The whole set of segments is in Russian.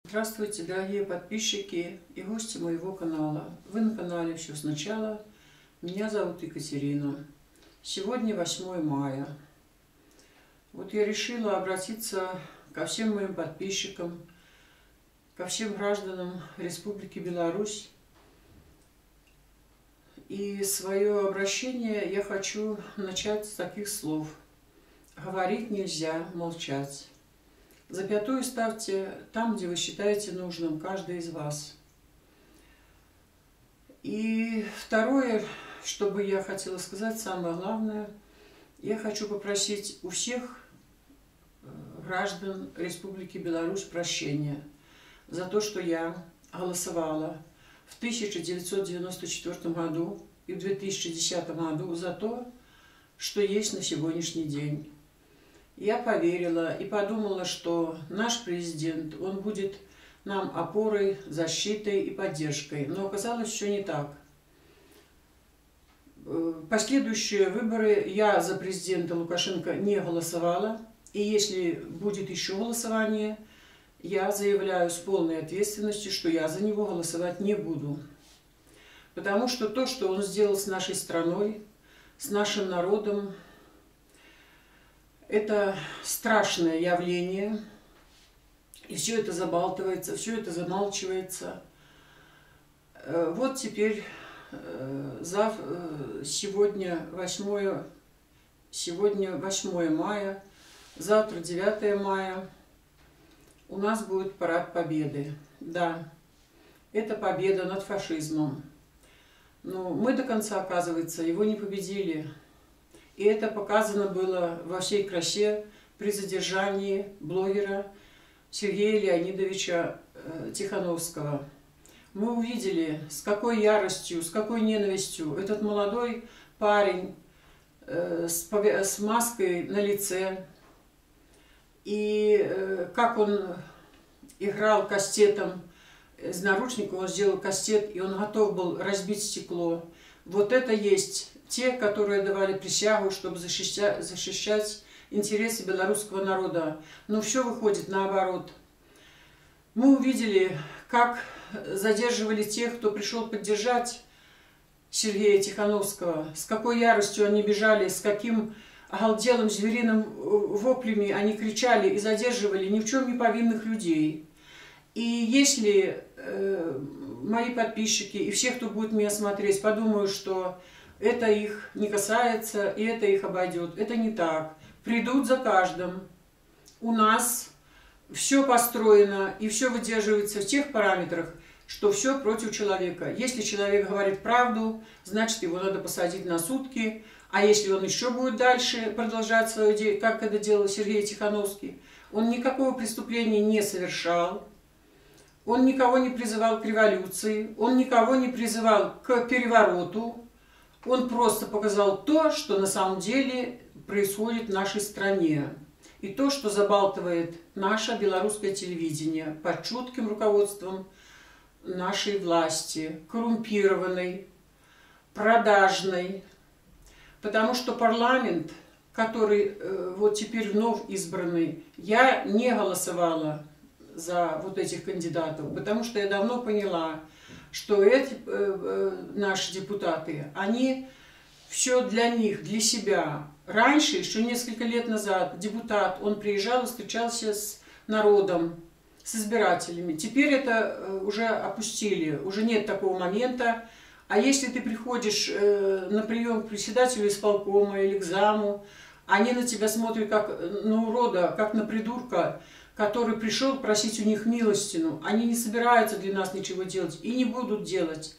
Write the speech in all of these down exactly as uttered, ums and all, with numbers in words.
Здравствуйте, дорогие подписчики и гости моего канала. Вы на канале «Все сначала». Меня зовут Екатерина. Сегодня восьмое мая. Вот я решила обратиться ко всем моим подписчикам, ко всем гражданам Республики Беларусь. И свое обращение я хочу начать с таких слов. Говорить нельзя, молчать. Запятую ставьте там, где вы считаете нужным, каждый из вас. И второе, что бы я хотела сказать, самое главное, я хочу попросить у всех граждан Республики Беларусь прощения за то, что я голосовала в тысяча девятьсот девяносто четвёртом году и в две тысячи десятом году за то, что есть на сегодняшний день. Я поверила и подумала, что наш президент, он будет нам опорой, защитой и поддержкой. Но оказалось все не так. Последующие выборы я за президента Лукашенко не голосовала. И если будет еще голосование, я заявляю с полной ответственностью, что я за него голосовать не буду. Потому что то, что он сделал с нашей страной, с нашим народом, это страшное явление, и все это забалтывается, все это замалчивается. Вот теперь, зав... сегодня восьмое, сегодня восьмое мая, завтра девятое мая, у нас будет парад Победы. Да, это победа над фашизмом. Но мы до конца, оказывается, его не победили. И это показано было во всей красе при задержании блогера Сергея Леонидовича Тихановского. Мы увидели, с какой яростью, с какой ненавистью этот молодой парень с маской на лице, и как он играл кастетом, из наручника он сделал кастет, и он готов был разбить стекло. Вот это есть те, которые давали присягу, чтобы защищать, защищать интересы белорусского народа. Но все выходит наоборот. Мы увидели, как задерживали тех, кто пришел поддержать Сергея Тихановского, с какой яростью они бежали, с каким оголделым звериным воплями они кричали и задерживали ни в чем не повинных людей. И если э, мои подписчики и все, кто будет меня смотреть, подумают, что это их не касается, и это их обойдет. Это не так. Придут за каждым. У нас все построено и все выдерживается в тех параметрах, что все против человека. Если человек говорит правду, значит его надо посадить на сутки. А если он еще будет дальше продолжать свое дело, как это делал Сергей Тихановский, он никакого преступления не совершал. Он никого не призывал к революции. Он никого не призывал к перевороту. Он просто показал то, что на самом деле происходит в нашей стране. И то, что забалтывает наше белорусское телевидение под чутким руководством нашей власти, коррумпированной, продажной. Потому что парламент, который э, вот теперь вновь избранный, я не голосовала за вот этих кандидатов, потому что я давно поняла, что эти э, э, наши депутаты, они все для них, для себя. Раньше, еще несколько лет назад, депутат, он приезжал и встречался с народом, с избирателями. Теперь это э, уже опустили, уже нет такого момента. А если ты приходишь э, на прием к председателю исполкома или к заму, они на тебя смотрят как на урода, как на придурка, который пришел просить у них милостину. Они не собираются для нас ничего делать и не будут делать.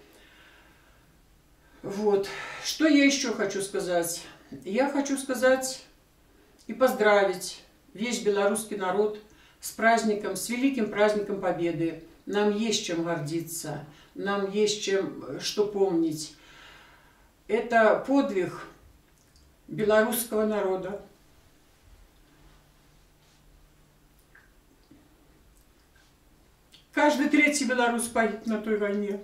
Вот. Что я еще хочу сказать? Я хочу сказать и поздравить весь белорусский народ с праздником, с великим праздником Победы. Нам есть чем гордиться, нам есть чем, что помнить. Это подвиг белорусского народа. Каждый третий белорус погиб на той войне.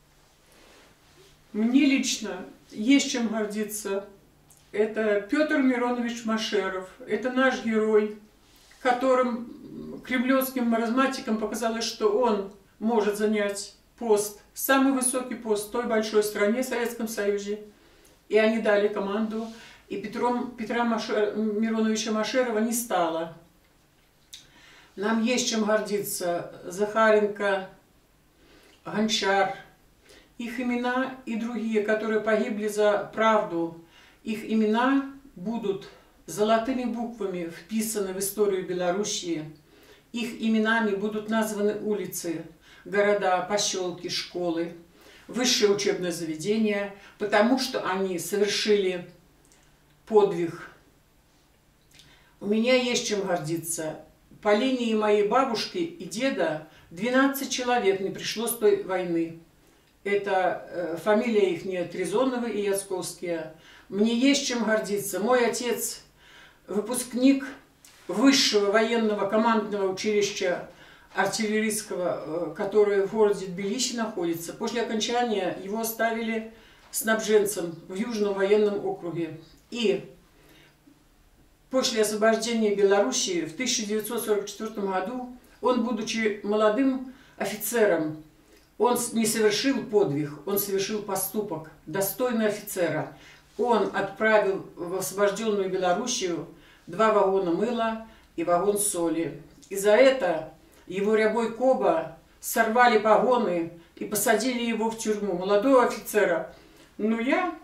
Мне лично есть чем гордиться. Это Петр Миронович Машеров. Это наш герой, которым, кремлевским маразматикам показалось, что он может занять пост, самый высокий пост в той большой стране, в Советском Союзе. И они дали команду, и Петром, Петра Машер, Мироновича Машерова не стало. Нам есть чем гордиться. Захаренко, Гончар, их имена и другие, которые погибли за правду, их имена будут золотыми буквами вписаны в историю Белоруссии. Их именами будут названы улицы, города, поселки, школы, высшие учебные заведения, потому что они совершили подвиг. У меня есть чем гордиться. По линии моей бабушки и деда двенадцать человек не пришло с той войны. Это э, фамилия их не Трезоновы и Яцковские. Мне есть чем гордиться. Мой отец выпускник высшего военного командного училища артиллерийского, которое в городе Тбилиси находится. После окончания его оставили снабженцем в Южном военном округе. И после освобождения Белоруссии в тысяча девятьсот сорок четвёртом году он, будучи молодым офицером, он не совершил подвиг, он совершил поступок, достойный офицера. Он отправил в освобожденную Белоруссию два вагона мыла и вагон соли. И за это его рябой Коба сорвали погоны и посадили его в тюрьму, молодого офицера. Но я...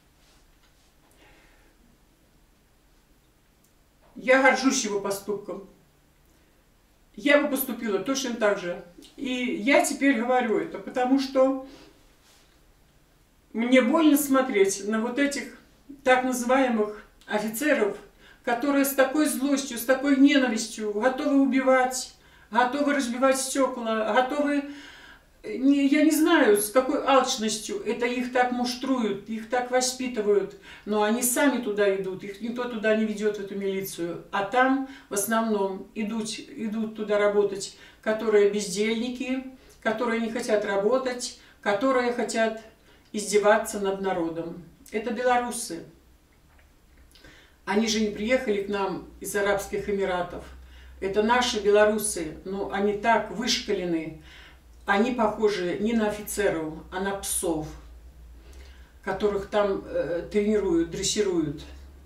Я горжусь его поступком. Я бы поступила точно так же. И я теперь говорю это, потому что мне больно смотреть на вот этих так называемых офицеров, которые с такой злостью, с такой ненавистью готовы убивать, готовы разбивать стекла, готовы, не, я не знаю, с какой алчностью это их так муштруют, их так воспитывают, но они сами туда идут, их никто туда не ведет, в эту милицию, а там в основном идут, идут туда работать, которые бездельники, которые не хотят работать, которые хотят издеваться над народом. Это белорусы. Они же не приехали к нам из Арабских Эмиратов. Это наши белорусы, но они так вышкалены, они похожи не на офицеров, а на псов, которых там э, тренируют, дрессируют.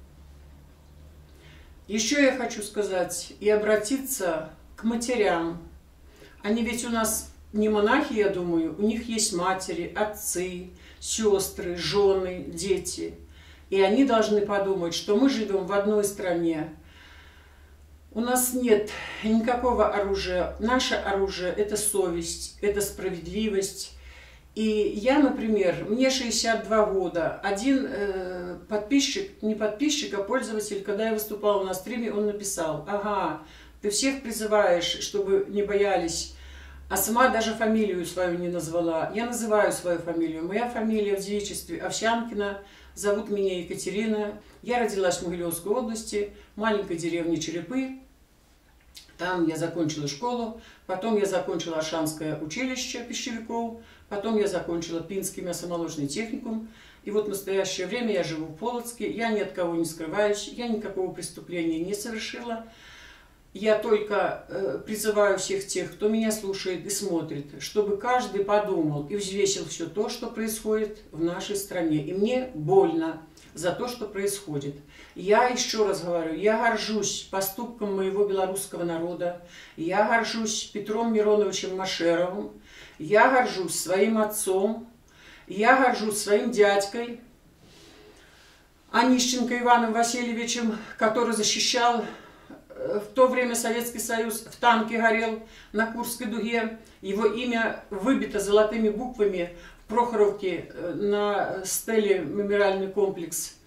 Еще я хочу сказать и обратиться к матерям. Они ведь у нас не монахи, я думаю, у них есть матери, отцы, сестры, жены, дети. И они должны подумать, что мы живем в одной стране. У нас нет никакого оружия. Наше оружие – это совесть, это справедливость. И я, например, мне шестьдесят два года. Один э, подписчик, не подписчик, а пользователь, когда я выступала на стриме, он написал: ага, ты всех призываешь, чтобы не боялись, а сама даже фамилию свою не назвала. Я называю свою фамилию. Моя фамилия в девичестве Овсянкина. Зовут меня Екатерина. Я родилась в Могилевской области, маленькой деревне Черепы. Там я закончила школу, потом я закончила Ашанское училище пищевиков, потом я закончила Пинский мясомолочный техникум. И вот в настоящее время я живу в Полоцке, я ни от кого не скрываюсь, я никакого преступления не совершила. Я только э, призываю всех тех, кто меня слушает и смотрит, чтобы каждый подумал и взвесил все то, что происходит в нашей стране. И мне больно за то, что происходит. Я еще раз говорю, я горжусь поступком моего белорусского народа, я горжусь Петром Мироновичем Машеровым, я горжусь своим отцом, я горжусь своим дядькой Онищенко Иваном Васильевичем, который защищал в то время Советский Союз, в танке горел на Курской дуге. Его имя выбито золотыми буквами в Прохоровке на стеле «Мемориальный комплекс».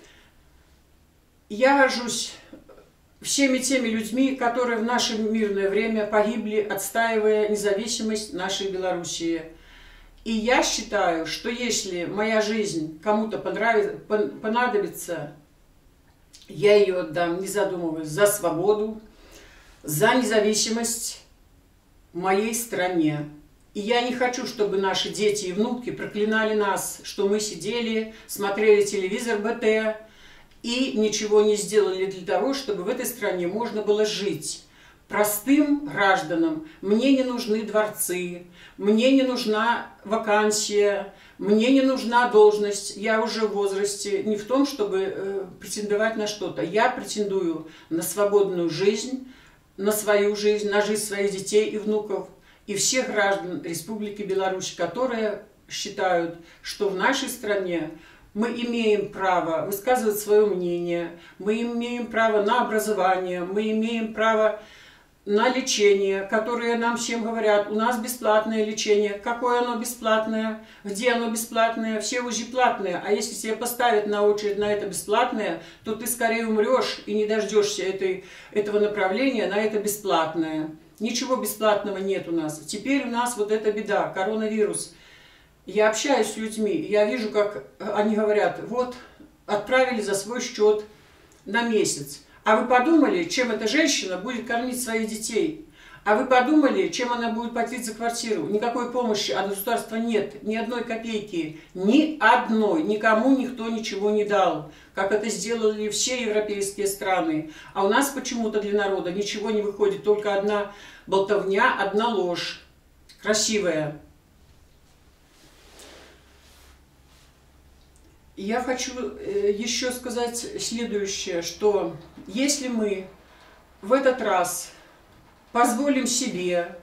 Я горжусь всеми теми людьми, которые в наше мирное время погибли, отстаивая независимость нашей Белоруссии. И я считаю, что если моя жизнь кому-то понадобится, я ее отдам, не задумываясь, за свободу, за независимость в моей стране. И я не хочу, чтобы наши дети и внуки проклинали нас, что мы сидели, смотрели телевизор бэ тэ и ничего не сделали для того, чтобы в этой стране можно было жить. простым гражданам мне не нужны дворцы, мне не нужна вакансия, мне не нужна должность. Я уже в возрасте не в том, чтобы э, претендовать на что-то. Я претендую на свободную жизнь, на свою жизнь, на жизнь своих детей и внуков и всех граждан Республики Беларусь, которые считают, что в нашей стране мы имеем право высказывать свое мнение, мы имеем право на образование, мы имеем право на лечение, которые нам всем говорят, у нас бесплатное лечение. Какое оно бесплатное? Где оно бесплатное? Все УЗИ платные. А если тебе поставят на очередь на это бесплатное, то ты скорее умрешь и не дождешься этой, этого направления на это бесплатное. Ничего бесплатного нет у нас. Теперь у нас вот эта беда, коронавирус. Я общаюсь с людьми, я вижу, как они говорят, вот, отправили за свой счет на месяц. А вы подумали, чем эта женщина будет кормить своих детей? А вы подумали, чем она будет платить за квартиру? Никакой помощи от государства нет, ни одной копейки, ни одной. Никому никто ничего не дал, как это сделали все европейские страны. А у нас почему-то для народа ничего не выходит, только одна болтовня, одна ложь. Красивая. Я хочу еще сказать следующее, что если мы в этот раз позволим себе,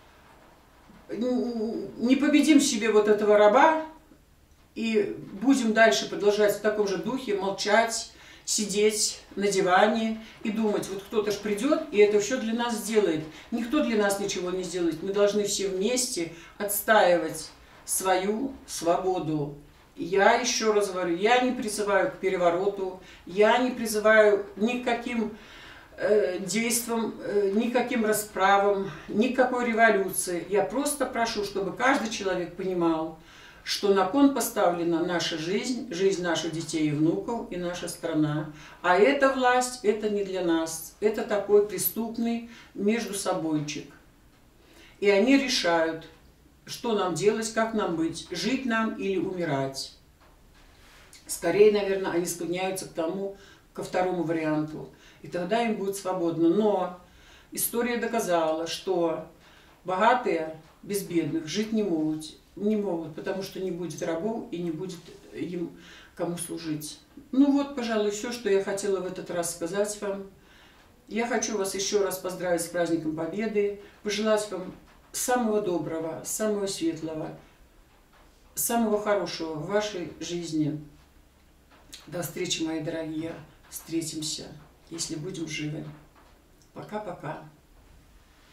не победим себе вот этого раба и будем дальше продолжать в таком же духе, молчать, сидеть на диване и думать, вот кто-то ж придет и это все для нас сделает. Никто для нас ничего не сделает. Мы должны все вместе отстаивать свою свободу. Я еще раз говорю, я не призываю к перевороту, я не призываю ни к каким э, действиям, э, ни к каким расправам, ни к какой революции. Я просто прошу, чтобы каждый человек понимал, что на кон поставлена наша жизнь, жизнь наших детей и внуков и наша страна. А эта власть, это не для нас, это такой преступный междусобойчик. И они решают, что нам делать, как нам быть, жить нам или умирать. Скорее, наверное, они склоняются к тому, ко второму варианту. И тогда им будет свободно. Но история доказала, что богатые без бедных жить не могут, не могут, потому что не будет рабов и не будет им кому служить. Ну вот, пожалуй, все, что я хотела в этот раз сказать вам. Я хочу вас еще раз поздравить с праздником Победы, пожелать вам самого доброго, самого светлого, самого хорошего в вашей жизни. До встречи, мои дорогие. Встретимся, если будем живы. Пока-пока.